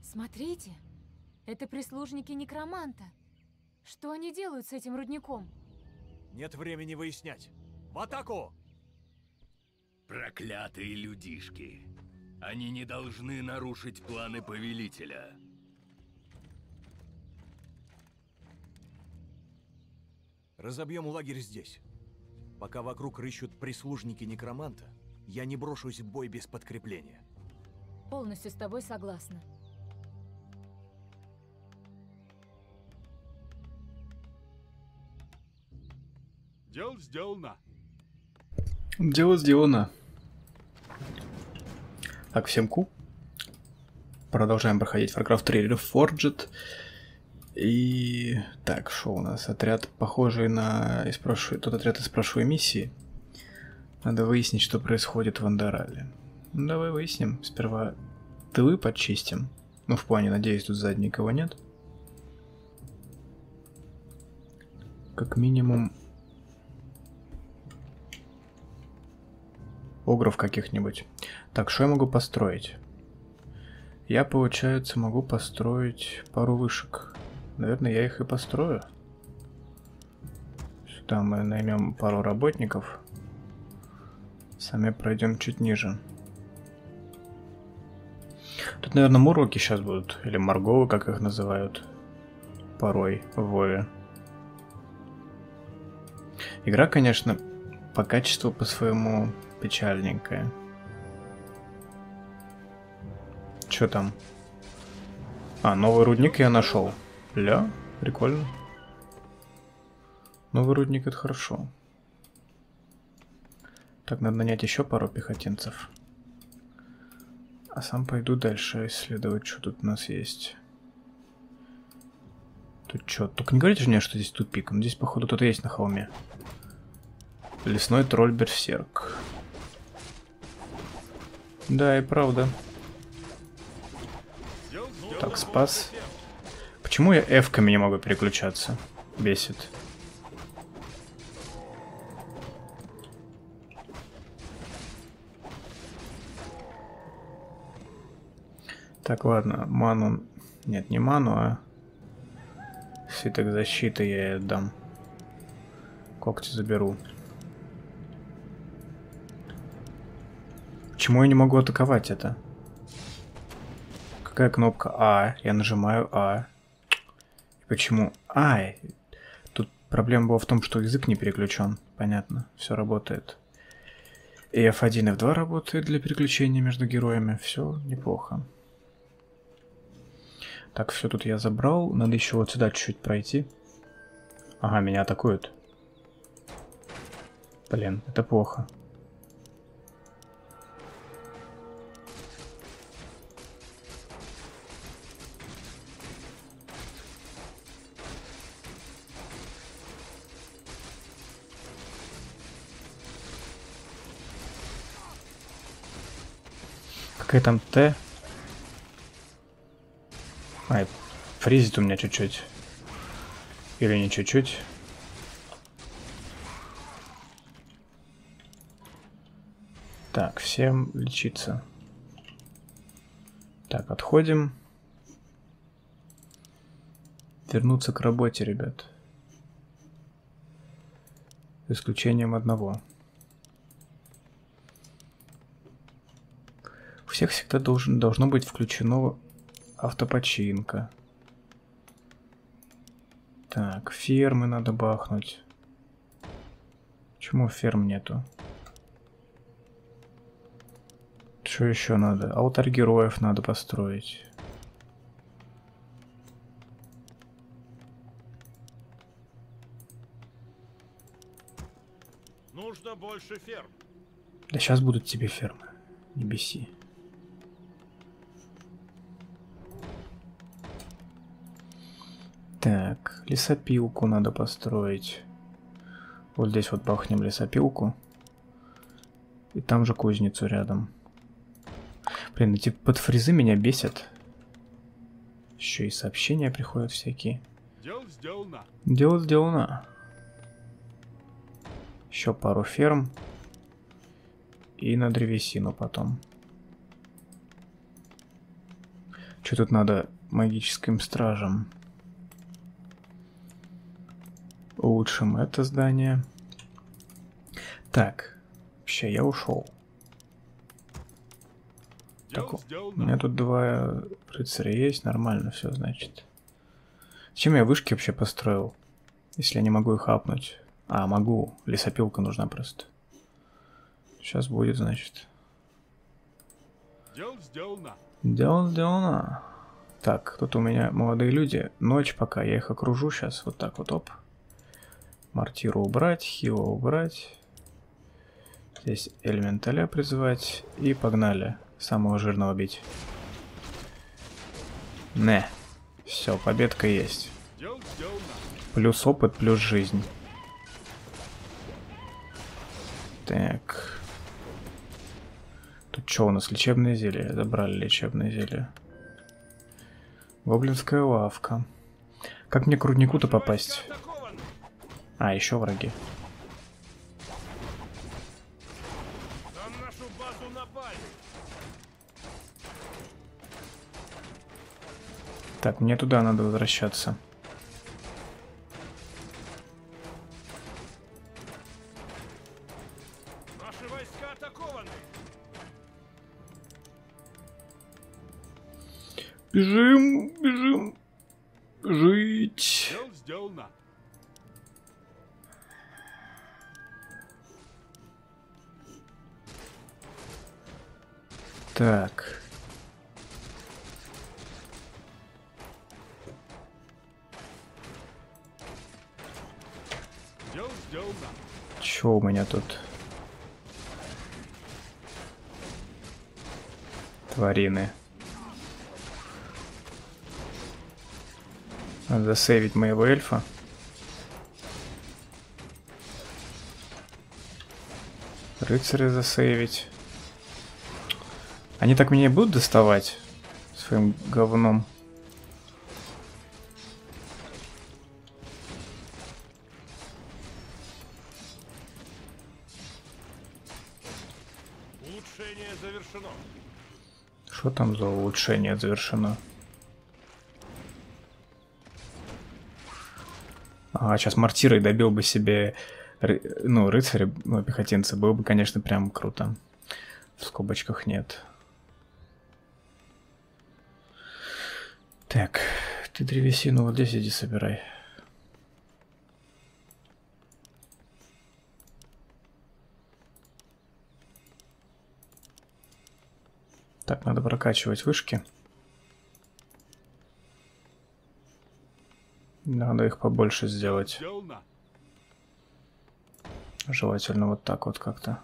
Смотрите, это прислужники некроманта. Что они делают с этим рудником? Нет времени выяснять. В атаку! Проклятые людишки. Они не должны нарушить планы повелителя. Разобьем лагерь здесь. Пока вокруг рыщут прислужники некроманта, я не брошусь в бой без подкрепления. Полностью с тобой согласна. Дело сделано. Дело сделано. Так, всем ку. Продолжаем проходить Warcraft 3 Reforged. И... Так, что у нас? Отряд, похожий на тот отряд из прошлой миссии. Надо выяснить, что происходит в Андорале. Ну, давай выясним. Сперва тылы подчистим. Ну, в плане, надеюсь, тут сзади никого нет. Как минимум... Огров каких-нибудь. Так, что я могу построить? Я, получается, могу построить пару вышек. Наверное, я их и построю. Сюда мы наймем пару работников. Сами пройдем чуть ниже. Тут, наверное, муроки сейчас будут. Или морговы, как их называют. Порой в Вове. Игра, конечно, по качеству по-своему печальненькая. Чё там? А, новый рудник я нашел. Ля, прикольно. Новый рудник — это хорошо. Так, надо нанять еще пару пехотинцев. А сам пойду дальше исследовать, что тут у нас есть. Тут что? Только не говорите же мне, что здесь тупик. Но здесь, походу, кто-то есть на холме. Лесной тролль-берсерк. Да, и правда. Так, спас. Почему я F-ками не могу переключаться? Бесит. Так, ладно, ману... Нет, не ману, а... Свиток защиты я ей отдам. Когти заберу. Почему я не могу атаковать это? Какая кнопка А? Я нажимаю А. И почему? Ай! Тут проблема была в том, что язык не переключен. Понятно, все работает. И F1 и F2 работает для переключения между героями. Все неплохо. Так, все тут я забрал. Надо еще вот сюда чуть-чуть пройти. Ага, меня атакуют. Блин, это плохо. Какая там Т? Ай, фризит у меня чуть-чуть. Или не чуть-чуть. Так, всем лечиться. Так, отходим. Вернуться к работе, ребят. За исключением одного. У всех всегда должно быть включено автопочинка. Так, фермы надо бахнуть. Почему ферм нету? Что еще надо? Алтарь героев надо построить. Нужно больше ферм. Да сейчас будут тебе фермы. Не беси. Так, лесопилку надо построить. Вот здесь вот бахнем лесопилку. И там же кузницу рядом. Блин, эти подфризы меня бесят. Еще и сообщения приходят всякие. Дело сделано. Дело сделано. Еще пару ферм. И на древесину потом. Что тут надо магическим стражам? Улучшим это здание. Так, вообще я ушел. Так, Дело у меня сделано. тут 2 рыцаря есть, нормально все, значит. Зачем я вышки вообще построил, если я не могу их апнуть? А, могу, лесопилка нужна просто. Сейчас будет, значит. Дело сделано. Дело сделано. Так, тут у меня молодые люди. Ночь пока, я их окружу сейчас, вот так вот, оп. Мортиру убрать, хила убрать. Здесь элементаля призвать. И погнали. Самого жирного бить. Не. Все, победка есть. Дело сделано. Плюс опыт, плюс жизнь. Так. Тут что у нас? Лечебные зелья. Забрали лечебные зелья. Гоблинская лавка. Как мне к руднику-то попасть? Атакованы. А, еще враги. На нашу базу напали. Так, мне туда надо возвращаться. Наши войска атакованы. Бежим, бежим. Жить. Дело сделано. Так. Дело сделано. Чё у меня тут? Тварины. Надо засейвить моего эльфа. Рыцаря засейвить. Они так меня и будут доставать своим говном. Улучшение завершено. Что там за улучшение завершено? А, сейчас мортирой добил бы себе, ну, рыцаря, ну, пехотинца. Было бы, конечно, прям круто. В скобочках нет. Так, ты древесину вот здесь иди собирай. Так, надо прокачивать вышки. Надо их побольше сделать. Сделано. Желательно вот так вот как-то.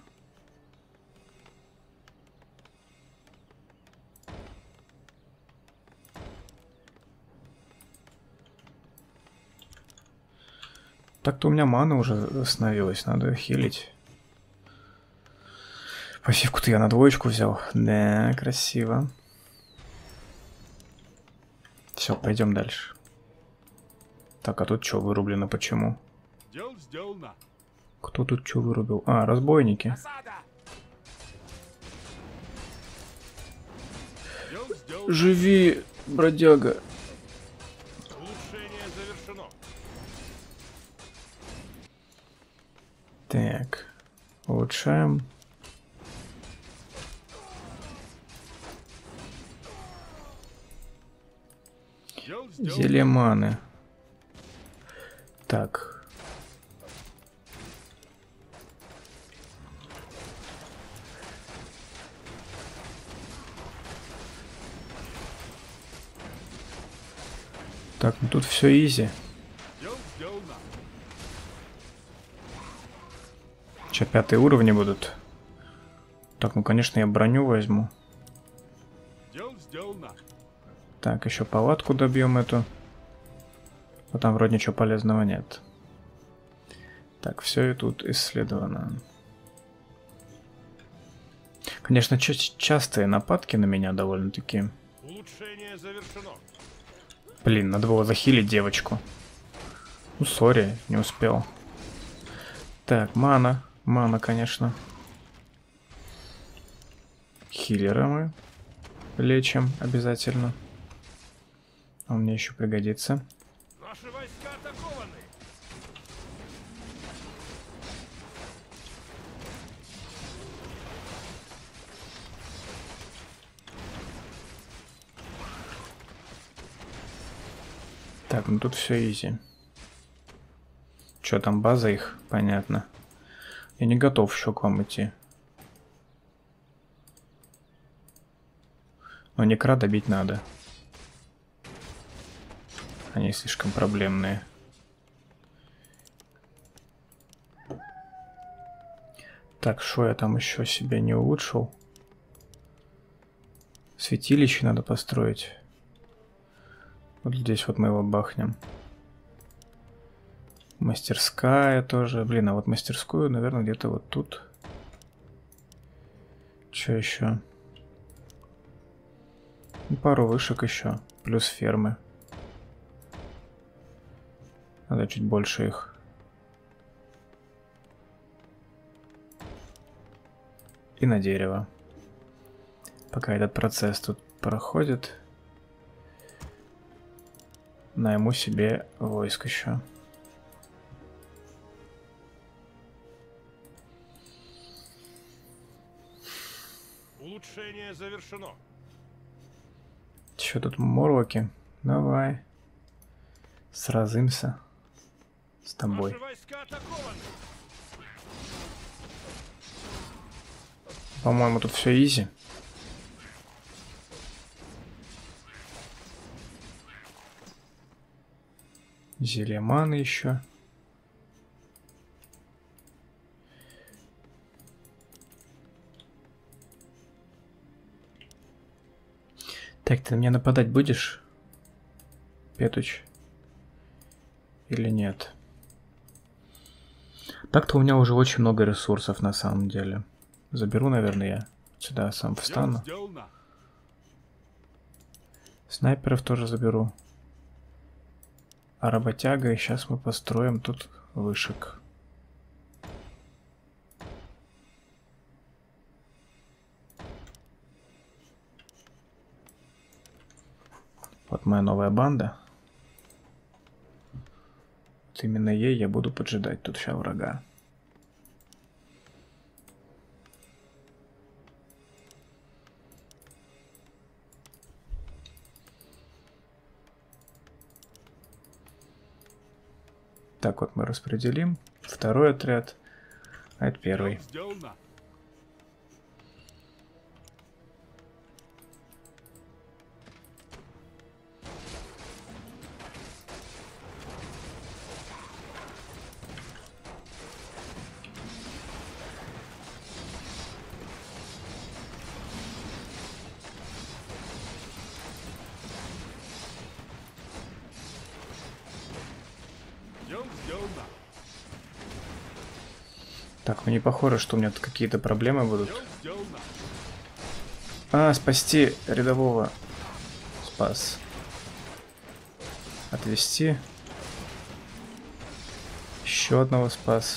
Так-то у меня мана уже остановилась, надо хилить. Пассивку-то я на 2 взял. Да, красиво. Все, пойдем дальше. Так, а тут что вырублено, почему? Дело сделано. Кто тут что вырубил? А, разбойники. Осада. Дело сделано. Живи, бродяга. Улучшение завершено. Так, улучшаем. Дело сделано. Зелье маны. Так. Так, ну тут все изи. Дело сделано. Че, 5-е уровни будут? Так, ну конечно я броню возьму. Дело сделано. Так, еще палатку добьем эту. Но там вроде ничего полезного нет. Так, все и тут исследовано. Конечно, частые нападки на меня довольно-таки. Улучшение завершено. Блин, надо было захилить девочку. Ну, сори, не успел. Так, мана. Мана, конечно. Хиллера мы лечим обязательно. Он мне еще пригодится. Наши войска атакованы. Так, ну тут все изи. Че там, база их? Понятно. Я не готов еще к вам идти. Но некра добить надо. Они слишком проблемные. Так, что я там еще себе не улучшил? Святилище надо построить. Вот здесь вот мы его бахнем. Мастерская тоже. Блин, а вот мастерскую, наверное, где-то вот тут. Что еще? Пару вышек еще. Плюс фермы. Надо чуть больше их. И на дерево. Пока этот процесс тут проходит. Найму себе войск еще. Улучшение завершено. Че тут морлоки? Давай. Сразимся с тобой. Наши войска атакованы. По-моему, тут все изи. Зелье маны еще. Так, ты на меня нападать будешь, Петуч? Или нет? Так-то у меня уже очень много ресурсов на самом деле. Заберу, наверное, я сюда сам встану. Сделано. Снайперов тоже заберу. А работяга, и сейчас мы построим тут вышек. Вот моя новая банда. Вот именно ей я буду поджидать тут сейчас врага. Так вот мы распределим. Второй отряд, а это первый. Сделано. Сделано. Так, ну не похоже, что у меня тут какие-то проблемы будут. Сделано. А, спасти рядового. Спас. Отвести. Еще одного спас.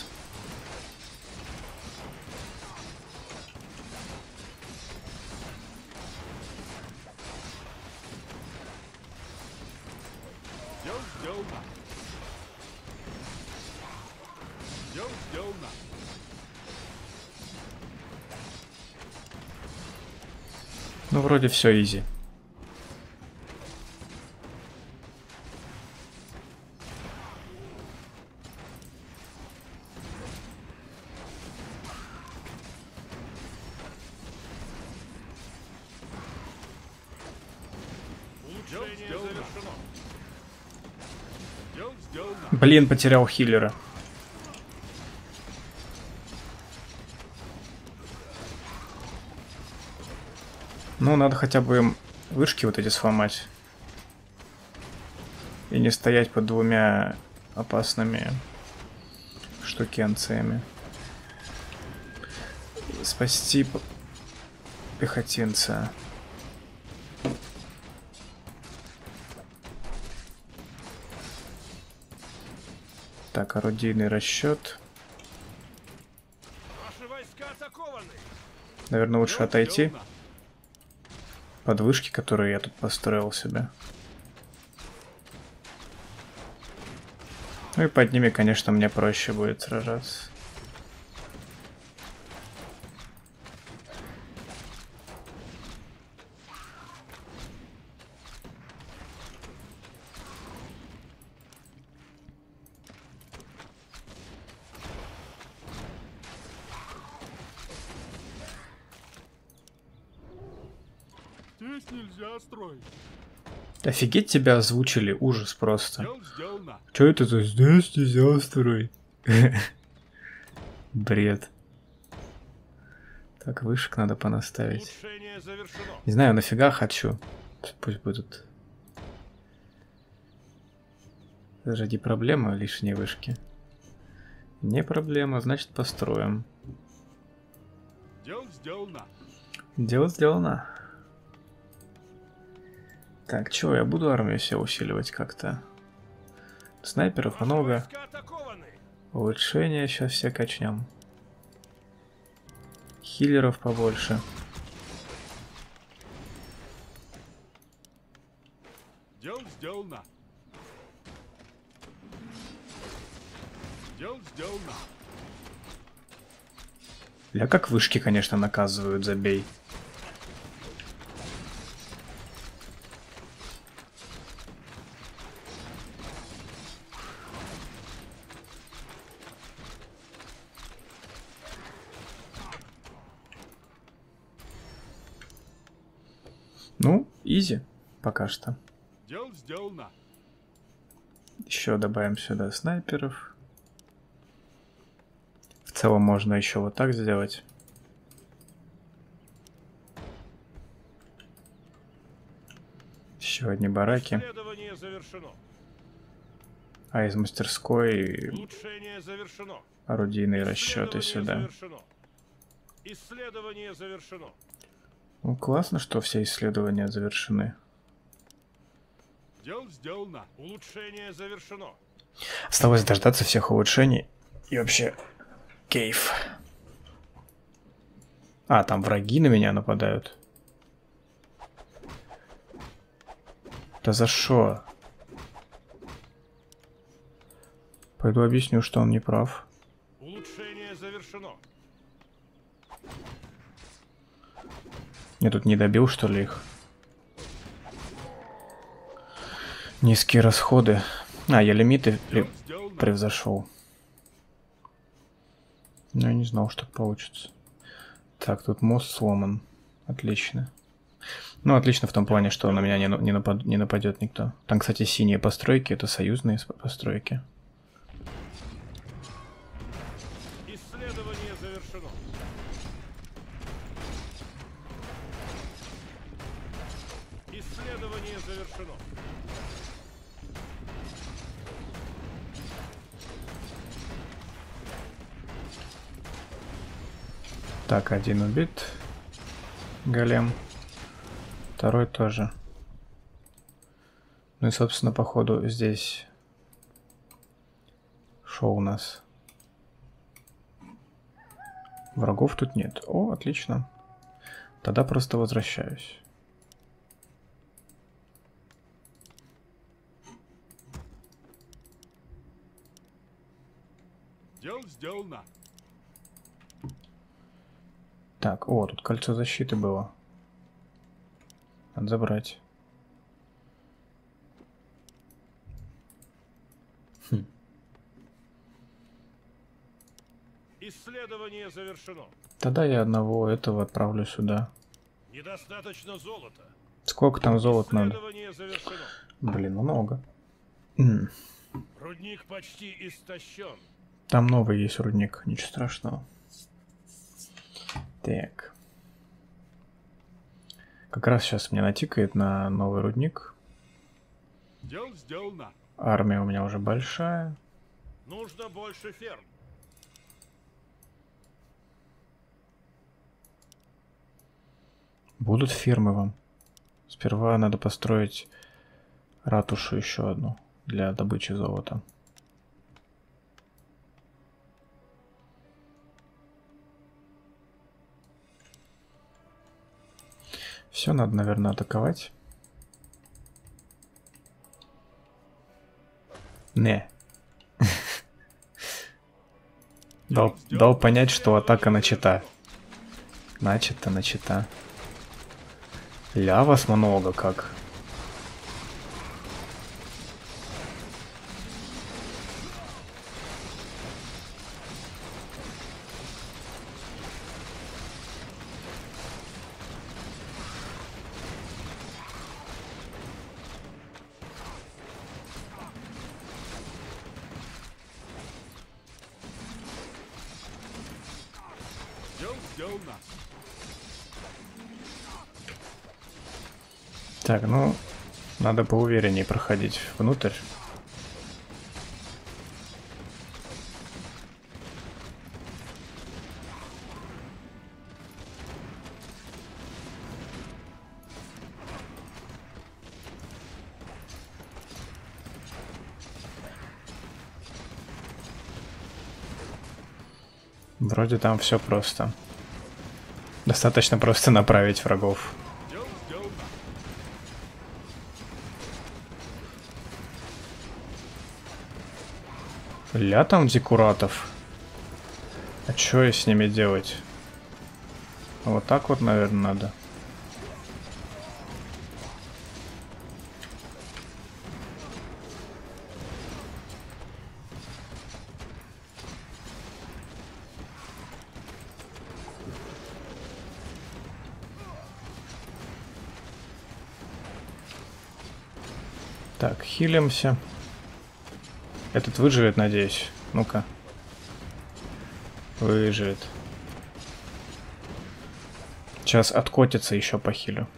Сделано. Сделано. Ну, вроде все изи. Улучшение завершено. Сделано. Блин, потерял хиллера. Ну, надо хотя бы им вышки вот эти сломать. И не стоять под двумя опасными штукенциями. Спасти пехотинца. Так, орудийный расчет. Наши войска атакованы. Наверное, лучше отойти. Сделано. Под вышки, которые я тут построил себе. Ну и под ними, конечно, мне проще будет сражаться. Здесь нельзя строить. Офигеть, тебя озвучили, ужас просто. Дело сделано. Чё это за здесь нельзя строить? Бред. Так, вышек надо понаставить. Улучшение завершено. Не знаю, нафига хочу. Пусть будут. Ради проблемы лишние вышки. Не проблема, значит построим. Дело сделано. Дело сделано. Так, чё, я буду армию себе усиливать как-то. Снайперов Ваши много. войска атакованы. Улучшения сейчас все качнем. Хиллеров побольше. Дело сделано. Дело сделано. Ля, как вышки, конечно, наказывают, забей. Ну, изи пока что. Дело сделано. Еще добавим сюда снайперов. В целом можно еще вот так сделать. Еще одни бараки. Исследование завершено. А из мастерской Улучшение завершено. орудийные расчеты сюда. Завершено. Исследование завершено. Ну, классно, что все исследования завершены. Дело сделано. Улучшение завершено. Осталось дождаться всех улучшений. И вообще, кейф. А, там враги на меня нападают. Да за шо? Пойду объясню, что он не прав. Улучшение завершено. Я тут не добил, что ли, их? Низкие расходы. А, я лимиты Дело сделано. превзошел. Но я не знал, что так получится. Так, тут мост сломан. Отлично. Ну, отлично в том плане, что на меня не нападет никто. Там, кстати, синие постройки, это союзные постройки. Исследование завершено. Исследование завершено. Так, один убит. Голем. Второй тоже. Ну и, собственно, походу здесь... Шо у нас? Врагов тут нет. О, отлично. Тогда просто возвращаюсь. Дело сделано. Так, о, тут кольцо защиты было. Надо забрать. Исследование завершено. Тогда я одного этого отправлю сюда. Недостаточно золота. Сколько там золота надо? Исследование завершено. Блин, много. Рудник почти истощен. Там новый есть рудник, ничего страшного. Так. Как раз сейчас мне натикает на новый рудник. Дело сделано. Армия у меня уже большая. Нужно больше ферм. Будут фермы вам. Сперва надо построить ратушу еще одну для добычи золота. Все, надо, наверное, атаковать. Не. Дал понять, что атака начата. Начата. Ля вас много как. Дело сделано. Так, ну, надо поувереннее проходить внутрь. Вроде там все просто. Достаточно просто направить врагов. Дело сделано. Ля там декуратов. А чё с ними делать? Вот так вот, наверное, надо. Так, хилимся. Этот выживет, надеюсь. Ну-ка. Выживет. Сейчас откотится, еще похилю.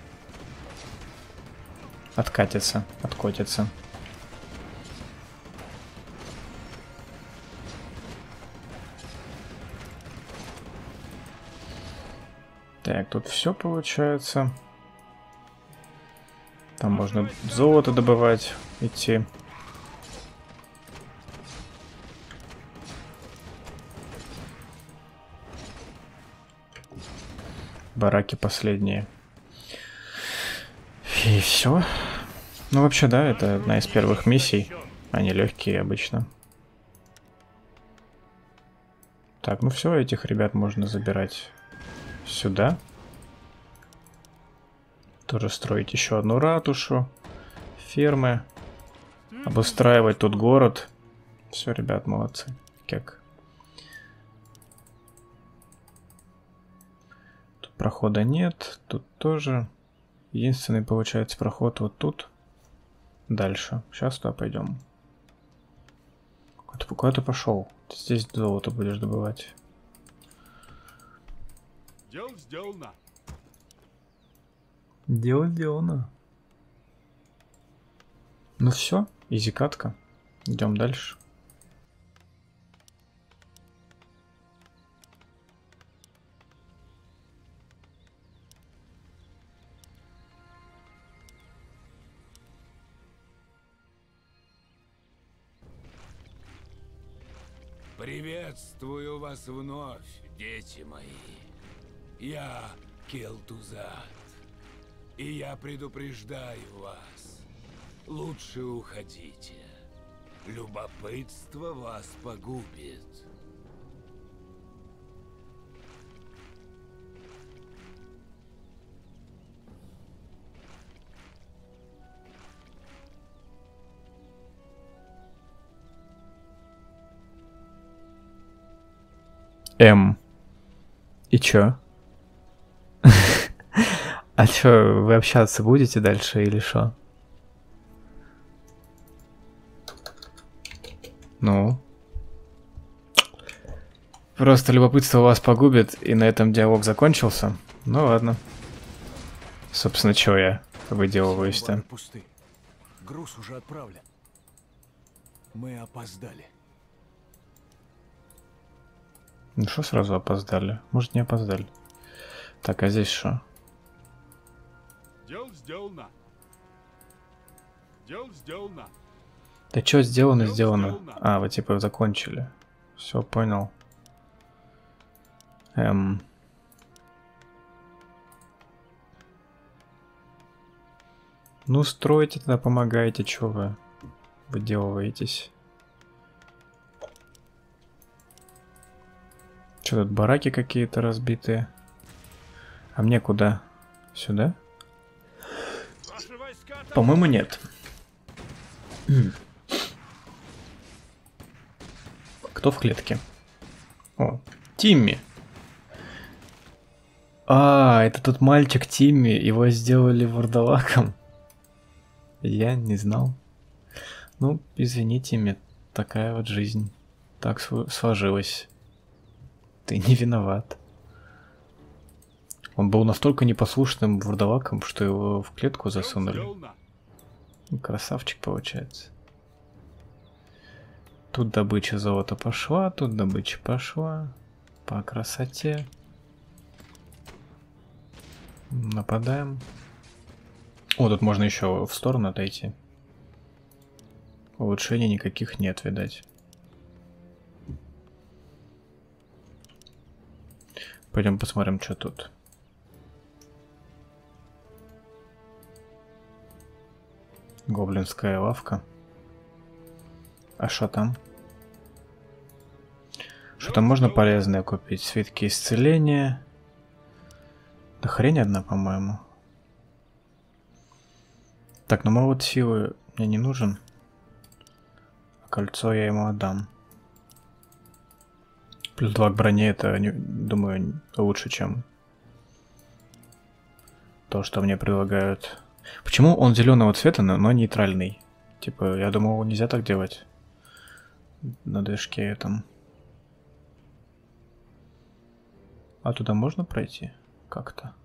Откатится, откотится. Так, тут все получается. Там можно золото добывать, идти. Бараки последние. И все. Ну вообще, да, это одна из первых миссий. Они легкие обычно. Так, ну все, этих ребят можно забирать сюда. Тоже строить еще одну ратушу. Фермы. Обустраивать тут город. Все, ребят, молодцы. Как? Тут прохода нет. Тут тоже. Единственный, получается, проход вот тут. Дальше. Сейчас туда пойдем. Куда ты пошел? Ты здесь золото будешь добывать. Дело сделано. Дело сделано. Ну все, изи катка. Идем дальше. Приветствую вас вновь, дети мои. Я Келтузат, и я предупреждаю вас. Лучше уходите. Любопытство вас погубит. И чё? А чё, вы общаться будете дальше или шо? Ну? Просто любопытство вас погубит, и на этом диалог закончился. Ну ладно. Собственно, чё я выделываюсь-то? Амбары пусты. Груз уже отправлен. Мы опоздали. Ну что сразу опоздали? Может, не опоздали. Так, а здесь что? Дело сделано. Дело сделано. Да что сделано, Дело сделано. сделано. А, вы типа закончили. Все, понял. Ну, стройте тогда, помогайте, что вы выделываетесь. Что тут, бараки какие-то разбитые? А мне куда? Сюда? По-моему, нет. Кто в клетке? О, Тимми. А, это тот мальчик Тимми. Его сделали вурдалаком. Я не знал. Ну, извини, Тимми. Такая вот жизнь. Так сложилось. Ты не виноват. Он был настолько непослушным вурдалаком, что его в клетку засунули. Красавчик получается. Тут добыча золота пошла, тут добыча пошла. По красоте. Нападаем. О, тут можно еще в сторону отойти. Улучшений никаких нет, видать. Пойдем посмотрим, что тут. Гоблинская лавка. А что там? Что там можно полезное купить? Свитки исцеления. Да хрень одна, по-моему. Так, ну молот силы мне не нужен. А кольцо я ему отдам. Плюс 2 к броне, это, думаю, лучше, чем то, что мне предлагают. Почему он зеленого цвета, но нейтральный? Типа, я думал, нельзя так делать. На движке этом. А туда можно пройти? Как-то.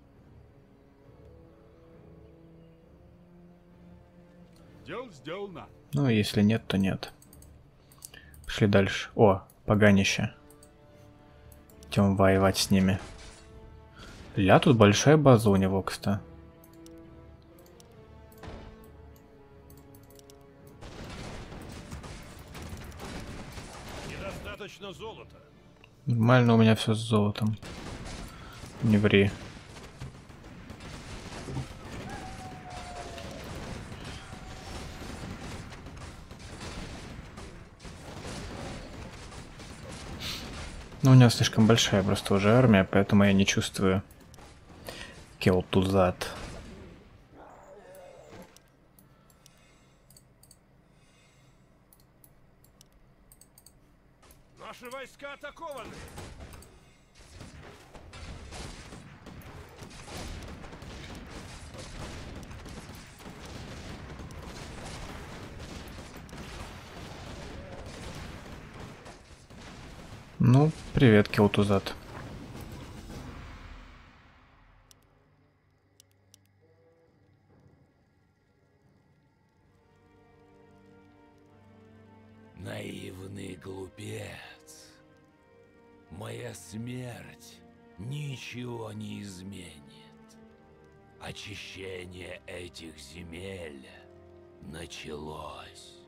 Дело сделано. Ну, если нет, то нет. Пошли дальше. О, поганище. Идем воевать с ними. Ля, тут большая база у него, кстати. Недостаточно золота. Нормально, у меня все с золотом. Не ври. Ну, у него слишком большая просто уже армия, поэтому я не чувствую Келтузат. Наши войска атакованы. Ну, привет, Келтузат. Наивный глупец. Моя смерть ничего не изменит. Очищение этих земель началось.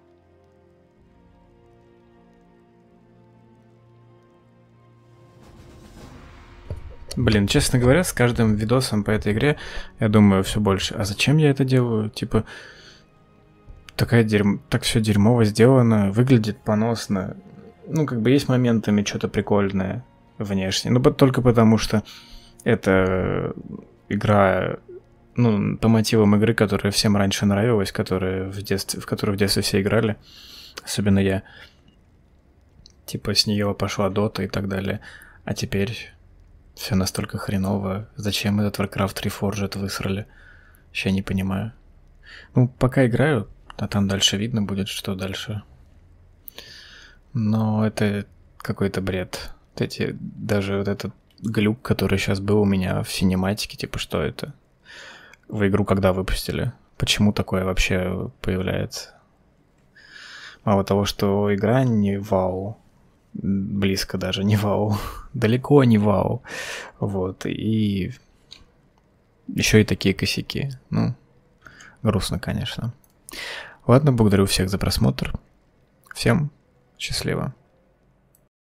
Блин, честно говоря, с каждым видосом по этой игре я думаю все больше. А зачем я это делаю? Типа, так все дерьмово сделано, выглядит поносно. Ну, как бы есть моментами что-то прикольное внешне. Ну, только потому что это игра, ну, по мотивам игры, которая всем раньше нравилась, в которую в детстве все играли. Особенно я. Типа, с нее пошла Дота и так далее. А теперь все настолько хреново. Зачем этот Warcraft Reforged высрали? Вообще не понимаю. Ну, пока играю, а там дальше видно будет, что дальше. Но это какой-то бред. Даже вот этот глюк, который сейчас был у меня в синематике, типа, что это? В игру когда выпустили? Почему такое вообще появляется? Мало того, что игра не вау, близко даже не вау, далеко не вау, вот, и еще и такие косяки, ну, грустно, конечно. Ладно, благодарю всех за просмотр, всем счастливо.